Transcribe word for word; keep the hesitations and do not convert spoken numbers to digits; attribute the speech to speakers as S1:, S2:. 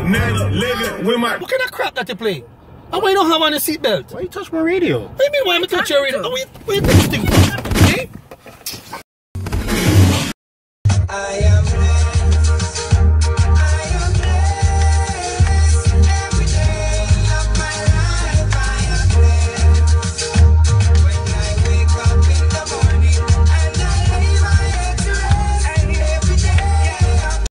S1: nine eleven with my...
S2: What kind of crap that you play? And why you don't have on a seatbelt?
S3: Why you touch my radio?
S2: What do you mean why am I touch your radio? Oh, wait, wait, this thing.